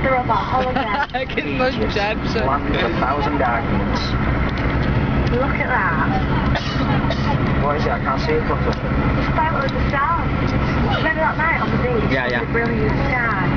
They're about holiday. Getting those jabs. Land of 1,000 arguments. Look at that. What is it? I can't see it properly. It's photo of the stars. Remember that night on the beach? Yeah, yeah. The brilliant sky.